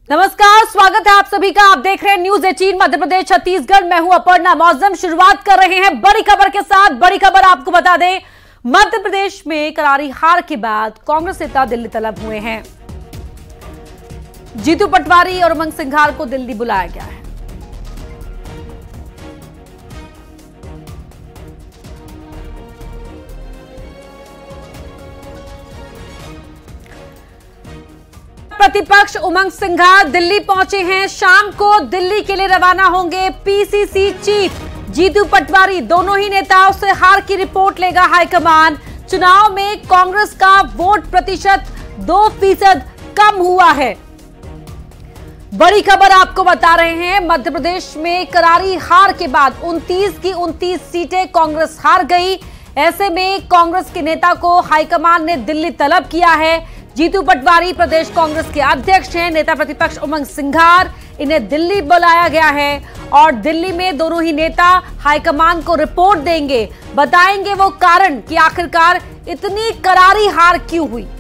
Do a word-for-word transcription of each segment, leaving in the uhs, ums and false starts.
नमस्कार, स्वागत है आप सभी का। आप देख रहे हैं न्यूज अठारह मध्य प्रदेश छत्तीसगढ़। मैं हूं अपर्णा मौजम। शुरुआत कर रहे हैं बड़ी खबर के साथ। बड़ी खबर आपको बता दें, मध्य प्रदेश में करारी हार के बाद कांग्रेस नेता दिल्ली तलब हुए हैं। जीतू पटवारी और उमंग सिंघार को दिल्ली बुलाया गया है। प्रतिपक्ष उमंग सिंघार दिल्ली पहुंचे हैं। शाम को दिल्ली के लिए रवाना होंगे पीसीसी चीफ जीतू पटवारी। दोनों ही नेताओं से हार की रिपोर्ट लेगा हाईकमान। चुनाव में कांग्रेस का वोट प्रतिशत दो फीसद कम हुआ है। बड़ी खबर आपको बता रहे हैं, मध्य प्रदेश में करारी हार के बाद उनतीस की उनतीस सीटें कांग्रेस हार गई। ऐसे में कांग्रेस के नेता को हाईकमान ने दिल्ली तलब किया है। जीतू पटवारी प्रदेश कांग्रेस के अध्यक्ष हैं। नेता प्रतिपक्ष उमंग सिंघार, इन्हें दिल्ली बुलाया गया है और दिल्ली में दोनों ही नेता हाईकमान को रिपोर्ट देंगे। बताएंगे वो कारण कि आखिरकार इतनी करारी हार क्यों हुई।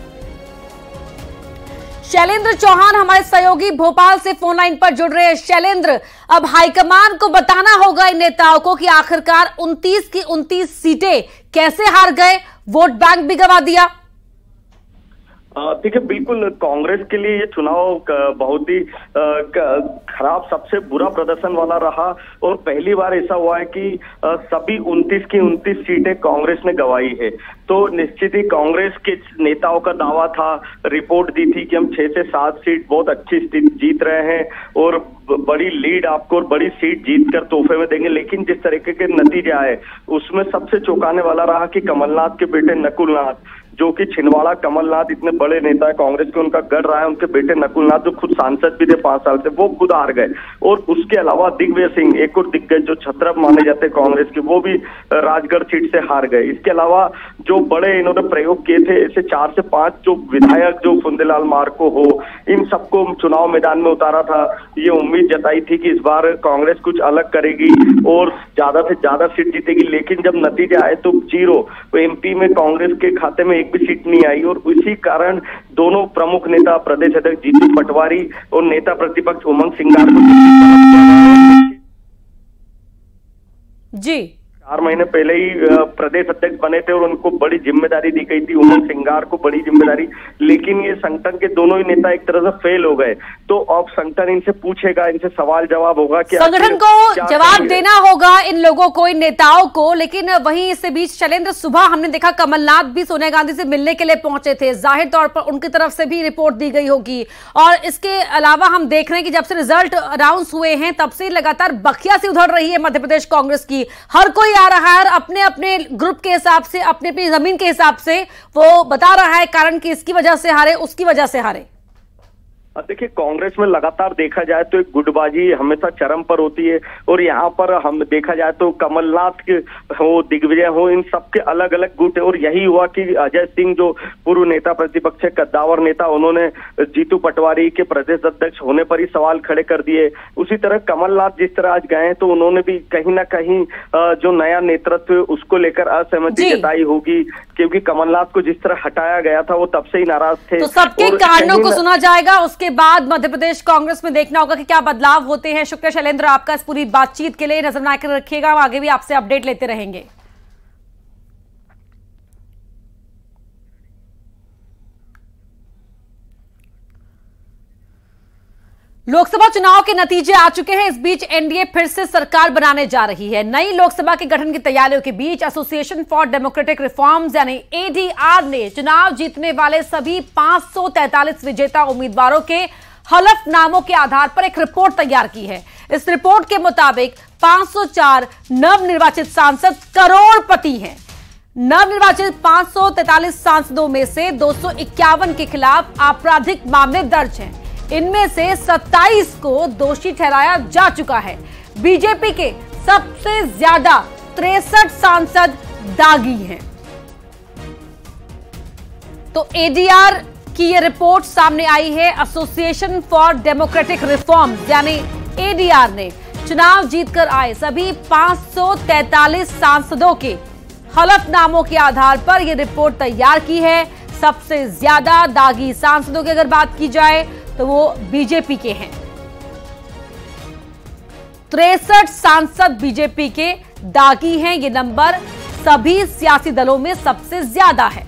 शैलेंद्र चौहान हमारे सहयोगी भोपाल से फोन लाइन पर जुड़ रहे हैं। शैलेंद्र, अब हाईकमान को बताना होगा इन नेताओं को कि आखिरकार उनतीस की उनतीस सीटें कैसे हार गए, वोट बैंक भी गंवा दिया। देखिए, बिल्कुल कांग्रेस के लिए ये चुनाव बहुत ही खराब, सबसे बुरा प्रदर्शन वाला रहा और पहली बार ऐसा हुआ है कि सभी उनतीस की उनतीस सीटें कांग्रेस ने गंवाई है। तो निश्चित ही कांग्रेस के नेताओं का दावा था, रिपोर्ट दी थी कि हम छह से सात सीट बहुत अच्छी जीत रहे हैं और बड़ी लीड आपको और बड़ी सीट जीत कर तोहफे में देंगे। लेकिन जिस तरीके के नतीजे आए उसमें सबसे चौंकाने वाला रहा कि कमलनाथ के बेटे नकुलनाथ, जो कि छिंदवाड़ा कमलनाथ इतने बड़े नेता है कांग्रेस के, उनका गढ़ रहा है, उनके बेटे नकुलनाथ जो खुद सांसद भी थे पांच साल से, वो खुद हार गए। और उसके अलावा दिग्विजय सिंह, एक और दिग्गज जो छत्रप माने जाते हैं कांग्रेस के, वो भी राजगढ़ सीट से हार गए। इसके अलावा जो बड़े इन्होंने प्रयोग किए थे, ऐसे चार से पांच जो विधायक जो फुंदेलाल मार्को हो, इन सबको चुनाव मैदान में उतारा था। ये उम्मीद जताई थी कि इस बार कांग्रेस कुछ अलग करेगी और ज्यादा से ज्यादा सीट जीतेगी। लेकिन जब नतीजे आए तो जीरो, एमपी में कांग्रेस के खाते में भी सीट नहीं आई और इसी कारण दोनों प्रमुख नेता प्रदेश अध्यक्ष जीतू पटवारी और नेता प्रतिपक्ष उमंग सिंघार को जी चार महीने पहले ही प्रदेश अध्यक्ष बने थे और उनको बड़ी जिम्मेदारी दी गई थी, उमंग सिंघार को बड़ी जिम्मेदारी। लेकिन ये संगठन के दोनों ही नेता एक तरह से फेल हो गए। तो अब संगठन इनसे पूछेगा, इनसे सवाल जवाब होगा कि संगठन को जवाब देना होगा इन लोगों को, इन नेताओं को। लेकिन वहीं इससे बीच शैलेंद्र, सुबह हमने देखा कमलनाथ भी सोनिया गांधी से मिलने के लिए पहुंचे थे। जाहिर तौर पर उनकी तरफ से भी रिपोर्ट दी गई होगी। और इसके अलावा हम देख रहे हैं कि जब से रिजल्ट अनाउंस हुए हैं तब से लगातार बखिया से उधड़ रही है मध्य प्रदेश कांग्रेस की। हर कोई आ रहा है अपने अपने ग्रुप के हिसाब से, अपनी अपनी जमीन के हिसाब से वो बता रहा है कारण कि इसकी वजह से हारे, उसकी वजह से हारे। देखिए, कांग्रेस में लगातार देखा जाए तो एक गुटबाजी हमेशा चरम पर होती है और यहाँ पर हम देखा जाए तो कमलनाथ के हो, दिग्विजय हो, इन सबके अलग अलग गुट है। और यही हुआ कि अजय सिंह जो पूर्व नेता प्रतिपक्ष कद्दावर नेता, उन्होंने जीतू पटवारी के प्रदेश अध्यक्ष होने पर ही सवाल खड़े कर दिए। उसी तरह कमलनाथ जिस तरह आज गए तो उन्होंने भी कहीं ना कहीं जो नया नेतृत्व उसको लेकर असहमति जताई होगी, क्योंकि कमलनाथ को जिस तरह हटाया गया था वो तब से ही नाराज थे। तो सबके कारणों को सुना जाएगा, उसके बाद मध्य प्रदेश कांग्रेस में देखना होगा कि क्या बदलाव होते हैं। शुक्रिया शैलेंद्र आपका इस पूरी बातचीत के लिए। नजर बनाकर रखिएगा, हम आगे भी आपसे अपडेट लेते रहेंगे। लोकसभा चुनाव के नतीजे आ चुके हैं। इस बीच एनडीए फिर से सरकार बनाने जा रही है। नई लोकसभा के गठन की तैयारियों के बीच एसोसिएशन फॉर डेमोक्रेटिक रिफॉर्म्स यानी एडीआर ने चुनाव जीतने वाले सभी पांच सौ तैंतालीस विजेता उम्मीदवारों के हलफनामों के आधार पर एक रिपोर्ट तैयार की है। इस रिपोर्ट के मुताबिक पांच सौ चार नवनिर्वाचित सांसद करोड़पति हैं। नवनिर्वाचित पांच सौ तैंतालीस सांसदों में से दो सौ इक्यावन के खिलाफ आपराधिक मामले दर्ज हैं। इनमें से सत्ताईस को दोषी ठहराया जा चुका है। बीजेपी के सबसे ज्यादा तिरसठ सांसद दागी हैं। तो एडीआर की यह रिपोर्ट सामने आई है। एसोसिएशन फॉर डेमोक्रेटिक रिफॉर्म्स यानी एडीआर ने चुनाव जीतकर आए सभी पांच सौ तैंतालीस सांसदों के हलफनामों के आधार पर यह रिपोर्ट तैयार की है। सबसे ज्यादा दागी सांसदों की अगर बात की जाए तो वो बीजेपी के हैं। तिरसठ सांसद बीजेपी के दागी हैं। ये नंबर सभी सियासी दलों में सबसे ज्यादा है।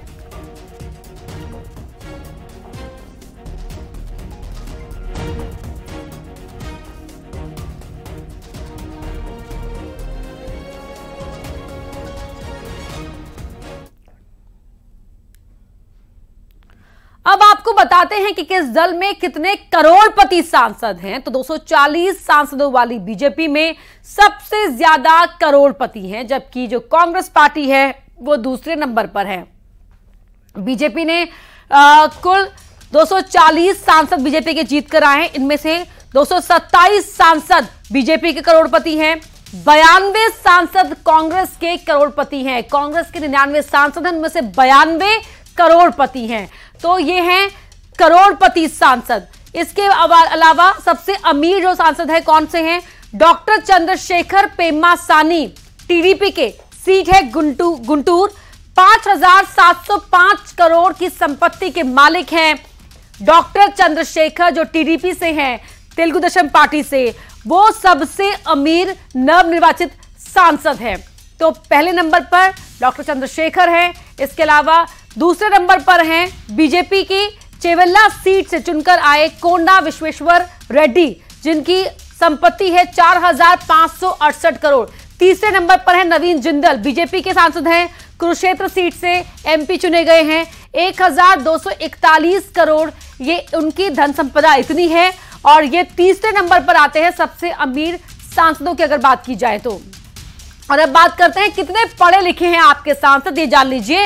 अब आपको बताते हैं कि किस दल में कितने करोड़पति सांसद हैं। तो दो सौ चालीस सांसदों वाली बीजेपी में सबसे ज्यादा करोड़पति हैं, जबकि जो कांग्रेस पार्टी है वो दूसरे नंबर पर है। बीजेपी ने आ, कुल दो सौ चालीस सांसद बीजेपी के जीत कर आए हैं। इनमें से दो सौ सत्ताईस सांसद बीजेपी के करोड़पति हैं, बयानवे सांसद कांग्रेस के करोड़पति हैं। कांग्रेस के निन्यानवे सांसद हैं, उनमें से बयानवे करोड़पति हैं। तो ये हैं करोड़पति सांसद। इसके अलावा सबसे अमीर जो सांसद है कौन से हैं? डॉक्टर चंद्रशेखर पेम्मासानी, टीडीपी के, सीट है गुंटू गुंटूर, पांच हजार सात सौ पांच करोड़ की संपत्ति के मालिक हैं डॉक्टर चंद्रशेखर, जो टीडीपी से हैं, तेलुगु देशम पार्टी से। वो सबसे अमीर नवनिर्वाचित सांसद हैं। तो पहले नंबर पर डॉक्टर चंद्रशेखर हैं। इसके अलावा दूसरे नंबर पर हैं बीजेपी की चेवेल्ला सीट से चुनकर आए कोंडा विश्वेश्वर रेड्डी, जिनकी संपत्ति है चार हजार पांच सौ अड़सठ करोड़। तीसरे नंबर पर है नवीन जिंदल, बीजेपी के सांसद हैं, कुरुक्षेत्र सीट से एमपी चुने गए हैं, एक हजार दो सौ इकतालीस करोड़ ये उनकी धन संपदा इतनी है। और ये तीसरे नंबर पर आते हैं सबसे अमीर सांसदों की अगर बात की जाए तो। और अब बात करते हैं कितने पढ़े लिखे हैं आपके सांसद, ये जान लीजिए।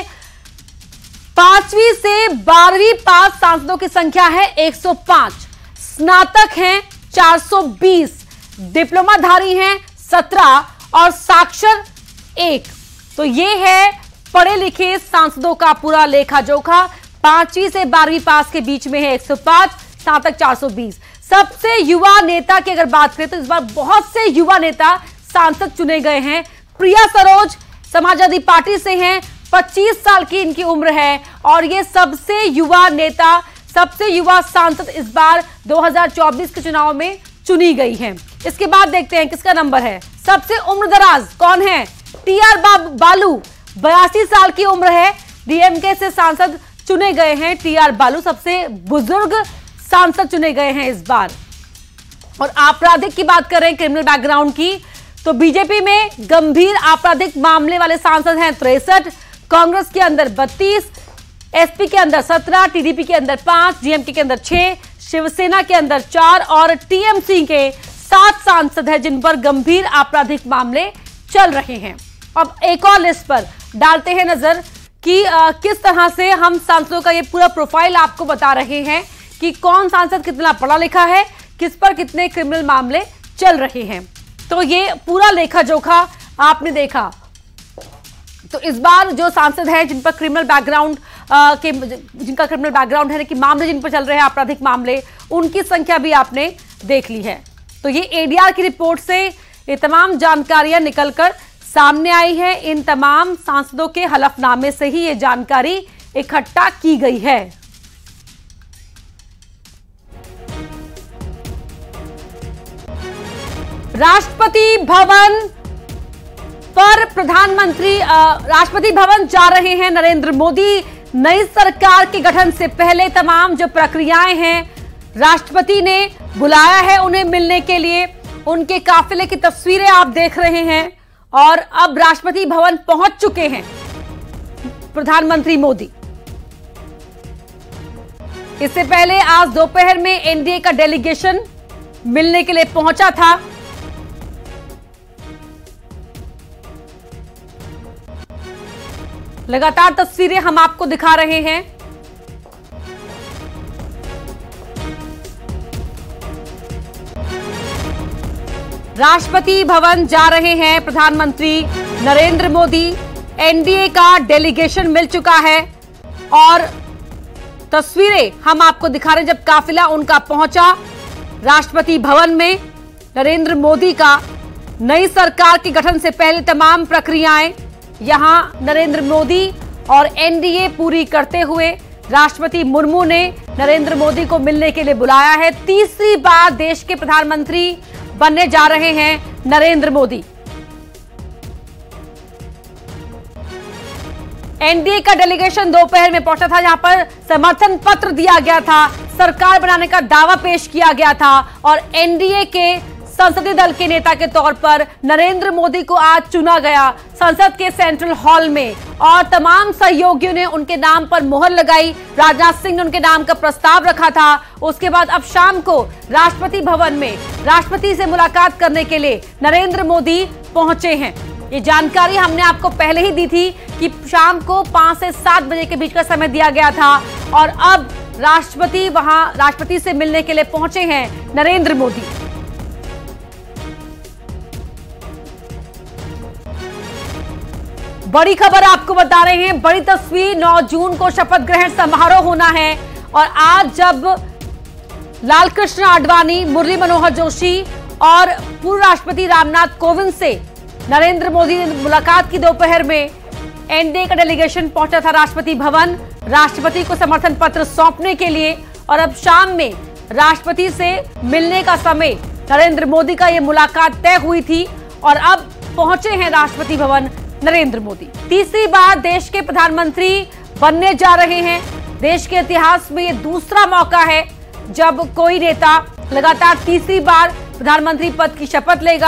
पांचवी से बारहवीं पास सांसदों की संख्या है एक सौ पांच, स्नातक हैं चार सौ बीस, डिप्लोमाधारी हैं सत्रह और साक्षर एक। तो ये है पढ़े लिखे सांसदों का पूरा लेखा जोखा। पांचवी से बारहवीं पास के बीच में है एक सौ पांच, स्नातक चार सौ बीस। सबसे युवा नेता की अगर बात करें तो इस बार बहुत से युवा नेता सांसद चुने गए हैं। प्रिया सरोज समाजवादी पार्टी से हैं, पच्चीस साल की इनकी उम्र है और ये सबसे युवा नेता, सबसे युवा सांसद इस बार दो हज़ार चौबीस के चुनाव में चुनी गई हैं। इसके बाद देखते हैं किसका नंबर है। सबसे उम्रदराज कौन है? टी आर बालू, बयासी साल की उम्र है, डीएमके से सांसद चुने गए हैं। टी आर बालू सबसे बुजुर्ग सांसद चुने गए हैं इस बार। और आपराधिक की बात करें, क्रिमिनल बैकग्राउंड की, तो बीजेपी में गंभीर आपराधिक मामले वाले सांसद हैं तिरसठ, कांग्रेस के अंदर बत्तीस, एसपी के अंदर सत्रह, टीडीपी के अंदर पांच, डीएमके के अंदर छह, शिवसेना के अंदर चार और टीएमसी के सात सांसद हैं जिन पर गंभीर आपराधिक मामले चल रहे हैं। अब एक और लिस्ट पर डालते हैं नजर कि आ, किस तरह से हम सांसदों का ये पूरा प्रोफाइल आपको बता रहे हैं कि कौन सांसद कितना पढ़ा लिखा है, किस पर कितने क्रिमिनल मामले चल रहे हैं। तो ये पूरा लेखा जोखा आपने देखा। तो इस बार जो सांसद हैं जिन पर क्रिमिनल बैकग्राउंड के जिनका क्रिमिनल बैकग्राउंड है कि मामले जिन पर चल रहे हैं आपराधिक मामले, उनकी संख्या भी आपने देख ली है। तो ये एडीआर की रिपोर्ट से ये तमाम जानकारियां निकलकर सामने आई है। इन तमाम सांसदों के हलफनामे से ही ये जानकारी इकट्ठा की गई है। राष्ट्रपति भवन पर प्रधानमंत्री राष्ट्रपति भवन जा रहे हैं नरेंद्र मोदी। नई सरकार के गठन से पहले तमाम जो प्रक्रियाएं हैं, राष्ट्रपति ने बुलाया है उन्हें मिलने के लिए। उनके काफिले की तस्वीरें आप देख रहे हैं और अब राष्ट्रपति भवन पहुंच चुके हैं प्रधानमंत्री मोदी। इससे पहले आज दोपहर में एनडीए का डेलीगेशन मिलने के लिए पहुंचा था। लगातार तस्वीरें हम आपको दिखा रहे हैं। राष्ट्रपति भवन जा रहे हैं प्रधानमंत्री नरेंद्र मोदी। एनडीए का डेलीगेशन मिल चुका है और तस्वीरें हम आपको दिखा रहे हैं जब काफिला उनका पहुंचा राष्ट्रपति भवन में। नरेंद्र मोदी का नई सरकार के गठन से पहले तमाम प्रक्रियाएं यहां नरेंद्र मोदी और एनडीए पूरी करते हुए राष्ट्रपति मुर्मू ने नरेंद्र मोदी को मिलने के लिए बुलाया है। तीसरी बार देश के प्रधानमंत्री बनने जा रहे हैं नरेंद्र मोदी। एनडीए का डेलीगेशन दोपहर में पहुंचा था, जहां पर समर्थन पत्र दिया गया था, सरकार बनाने का दावा पेश किया गया था और एनडीए के संसदीय दल के नेता के तौर पर नरेंद्र मोदी को आज चुना गया संसद के सेंट्रल हॉल में और तमाम सहयोगियों ने उनके नाम पर मोहर लगाई। राजनाथ सिंह ने उनके नाम का प्रस्ताव रखा था। उसके बाद अब शाम को राष्ट्रपति भवन में राष्ट्रपति से मुलाकात करने के लिए नरेंद्र मोदी पहुंचे हैं। ये जानकारी हमने आपको पहले ही दी थी कि शाम को पांच से सात बजे के बीच का समय दिया गया था और अब राष्ट्रपति वहां राष्ट्रपति से मिलने के लिए पहुंचे हैं नरेंद्र मोदी। बड़ी खबर आपको बता रहे हैं, बड़ी तस्वीर। नौ जून को शपथ ग्रहण समारोह होना है और आज जब लालकृष्ण आडवाणी, मुरली मनोहर जोशी और पूर्व राष्ट्रपति रामनाथ कोविंद से नरेंद्र मोदी ने मुलाकात की दोपहर में, एनडीए का डेलीगेशन पहुंचा था राष्ट्रपति भवन राष्ट्रपति को समर्थन पत्र सौंपने के लिए और अब शाम में राष्ट्रपति से मिलने का समय नरेंद्र मोदी का यह मुलाकात तय हुई थी और अब पहुंचे हैं राष्ट्रपति भवन नरेंद्र मोदी। तीसरी बार देश के प्रधानमंत्री बनने जा रहे हैं। देश के इतिहास में यह दूसरा मौका है जब कोई नेता लगातार तीसरी बार प्रधानमंत्री पद की शपथ लेगा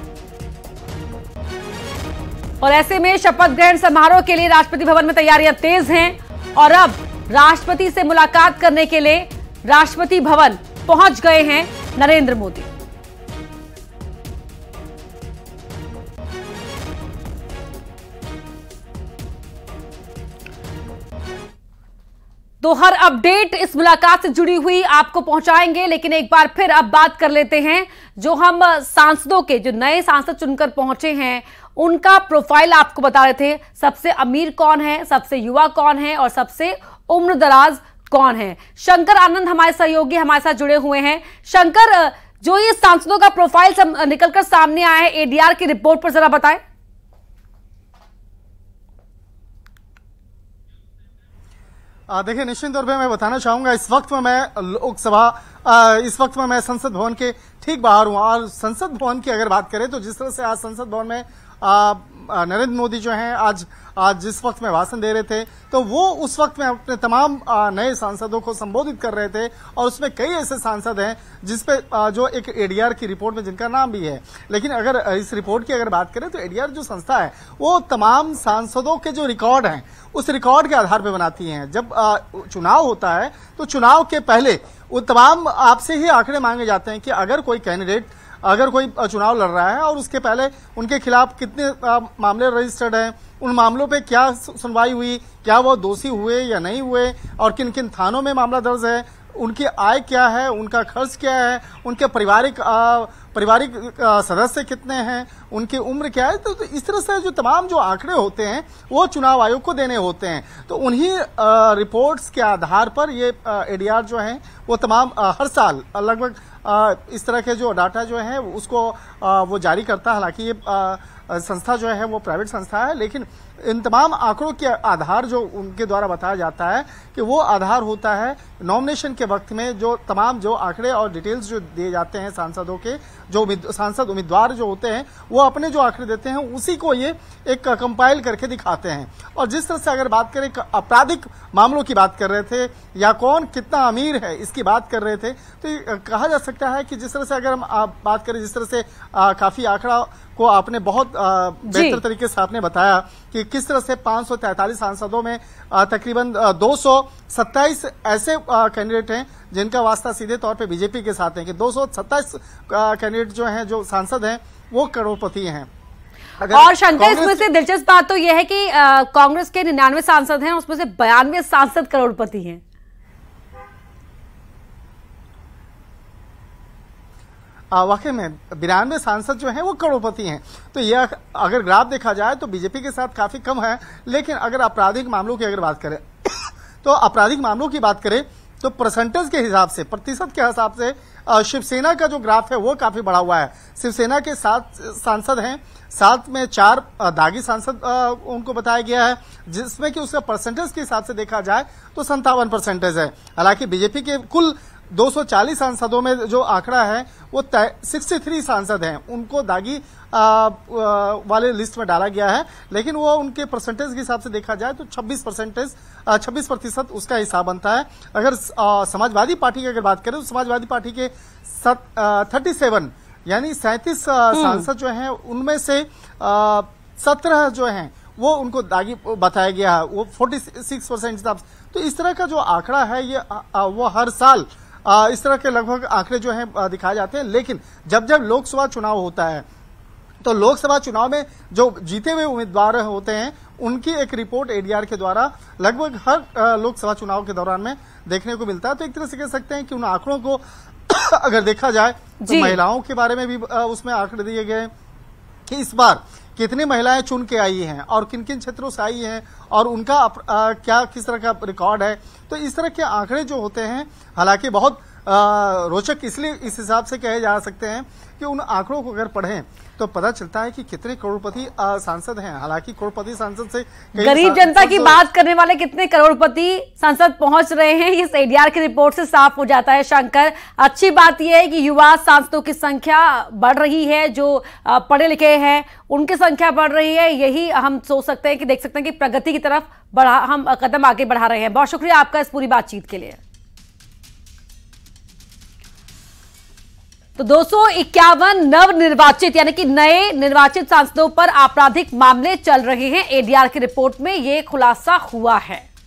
और ऐसे में शपथ ग्रहण समारोह के लिए राष्ट्रपति भवन में तैयारियां तेज हैं और अब राष्ट्रपति से मुलाकात करने के लिए राष्ट्रपति भवन पहुंच गए हैं नरेंद्र मोदी। तो हर अपडेट इस मुलाकात से जुड़ी हुई आपको पहुंचाएंगे, लेकिन एक बार फिर अब बात कर लेते हैं जो हम सांसदों के, जो नए सांसद चुनकर पहुंचे हैं उनका प्रोफाइल आपको बता रहे थे। सबसे अमीर कौन है, सबसे युवा कौन है और सबसे उम्रदराज कौन है। शंकर आनंद हमारे सहयोगी हमारे साथ जुड़े हुए हैं। शंकर, जो ये सांसदों का प्रोफाइल निकलकर सामने आया है एडीआर की रिपोर्ट पर जरा बताएं। देखिए, निश्चित तौर पे मैं बताना चाहूंगा, इस वक्त में मैं लोकसभा इस वक्त में मैं संसद भवन के ठीक बाहर हूं और संसद भवन की अगर बात करें तो जिस तरह से आज संसद भवन में नरेंद्र मोदी जो हैं आज आज जिस वक्त में भाषण दे रहे थे तो वो उस वक्त में अपने तमाम नए सांसदों को संबोधित कर रहे थे और उसमें कई ऐसे सांसद हैं जिसपे जो एक एडीआर की रिपोर्ट में जिनका नाम भी है। लेकिन अगर इस रिपोर्ट की अगर बात करें तो एडीआर जो संस्था है वो तमाम सांसदों के जो रिकॉर्ड हैं उस रिकॉर्ड के आधार पर बनाती हैं। जब चुनाव होता है तो चुनाव के पहले वो तमाम आपसे ही आंकड़े मांगे जाते हैं कि अगर कोई कैंडिडेट अगर कोई चुनाव लड़ रहा है और उसके पहले उनके खिलाफ कितने मामले रजिस्टर्ड हैं, उन मामलों पे क्या सुनवाई हुई, क्या वो दोषी हुए या नहीं हुए और किन किन थानों में मामला दर्ज है, उनकी आय क्या है, उनका खर्च क्या है, उनके पारिवारिक पारिवारिक सदस्य कितने हैं, उनकी उम्र क्या है। तो, तो इस तरह से जो तमाम जो आंकड़े होते हैं वो चुनाव आयोग को देने होते हैं। तो उन्हीं रिपोर्ट्स के आधार पर ये एडीआर जो है वो तमाम आ, हर साल लगभग इस तरह के जो डाटा जो है उसको आ, वो जारी करता है। हालांकि ये आ, संस्था जो है वो प्राइवेट संस्था है, लेकिन इन तमाम आंकड़ों के आधार जो उनके द्वारा बताया जाता है कि वो आधार होता है नॉमिनेशन के वक्त में जो तमाम जो आंकड़े और डिटेल्स जो दिए जाते हैं सांसदों के, जो सांसद उम्मीदवार जो होते हैं वो अपने जो आंकड़े देते हैं उसी को ये एक कंपाइल करके दिखाते हैं। और जिस तरह से अगर बात करें आपराधिक मामलों की बात कर रहे थे या कौन कितना अमीर है इसकी बात कर रहे थे, तो कहा जा सकता है कि जिस तरह से अगर हम बात करें, जिस तरह से आ, काफी आंकड़ा को आपने बहुत बेहतर तरीके से आपने बताया कि किस तरह से पांच सौ तैंतालीस सांसदों में तकरीबन दो सौ सत्ताईस ऐसे कैंडिडेट हैं जिनका वास्ता सीधे तौर पे बीजेपी के साथ है कि दो सौ सत्ताईस कैंडिडेट जो हैं, जो सांसद हैं वो करोड़पति हैं। और शंकर, इसमें से दिलचस्प बात तो यह है कि कांग्रेस के निन्यानवे सांसद हैं, उसमें से बयानवे सांसद करोड़पति हैं। वाकई में बिरानवे सांसद जो हैं वो करोड़पति हैं। तो यह अगर ग्राफ देखा जाए तो बीजेपी के साथ काफी कम है। लेकिन अगर आपराधिक मामलों की अगर बात करें तो आपराधिक मामलों की बात करें तो परसेंटेज के हिसाब से, प्रतिशत के हिसाब से शिवसेना का जो ग्राफ है वो काफी बढ़ा हुआ है। शिवसेना के सात सांसद हैं, सात में चार दागी सांसद उनको बताया गया है, जिसमें कि उसका परसेंटेज के हिसाब से देखा जाए तो संतावन परसेंटेज है। हालांकि बीजेपी के कुल दो सौ चालीस सांसदों में जो आंकड़ा है वो तिरसठ सांसद हैं, उनको दागी आ, आ, वाले लिस्ट में डाला गया है, लेकिन वो उनके परसेंटेज के हिसाब से देखा जाए तो छब्बीस परसेंटेज छब्बीस प्रतिशत उसका हिसाब बनता है। अगर आ, समाजवादी पार्टी की अगर बात करें तो समाजवादी पार्टी के थर्टी सेवन यानी सैंतीस सांसद जो हैं उनमें से सत्रह जो हैं वो उनको दागी बताया गया है, वो छियालीस परसेंट हिसाब से। तो इस तरह का जो आंकड़ा है ये आ, आ, वो हर साल आ, इस तरह के लगभग आंकड़े जो हैं दिखाए जाते हैं। लेकिन जब जब लोकसभा चुनाव होता है तो लोकसभा चुनाव में जो जीते हुए उम्मीदवार होते हैं उनकी एक रिपोर्ट एडीआर के द्वारा लगभग हर लोकसभा चुनाव के दौरान में देखने को मिलता है। तो एक तरह से कह सकते हैं कि उन आंकड़ों को अगर देखा जाए तो महिलाओं के बारे में भी उसमें आंकड़े दिए गए कि इस बार कितनी महिलाएं चुन के आई हैं और किन किन क्षेत्रों से आई हैं और उनका आ, क्या किस तरह का रिकॉर्ड है। तो इस तरह के आंकड़े जो होते हैं हालांकि बहुत रोचक इसलिए इस हिसाब से कहे जा सकते हैं कि उन आंकड़ों को अगर पढ़ें तो पता चलता है कि कितने करोड़पति सांसद हैं। हालांकि करोड़पति सांसद से गरीब जनता की बात करने वाले कितने करोड़पति सांसद पहुंच रहे हैं, इस एडीआर की रिपोर्ट से साफ हो जाता है। शंकर, अच्छी बात यह है कि युवा सांसदों की संख्या बढ़ रही है, जो पढ़े लिखे हैं उनकी संख्या बढ़ रही है। यही हम सोच सकते हैं कि देख सकते हैं कि प्रगति की तरफ बढ़ा हम कदम आगे बढ़ा रहे हैं। बहुत शुक्रिया आपका इस पूरी बातचीत के लिए। तो दो सौ इक्यावन नव निर्वाचित यानी कि नए निर्वाचित सांसदों पर आपराधिक मामले चल रहे हैं। एडीआर की रिपोर्ट में यह खुलासा हुआ है।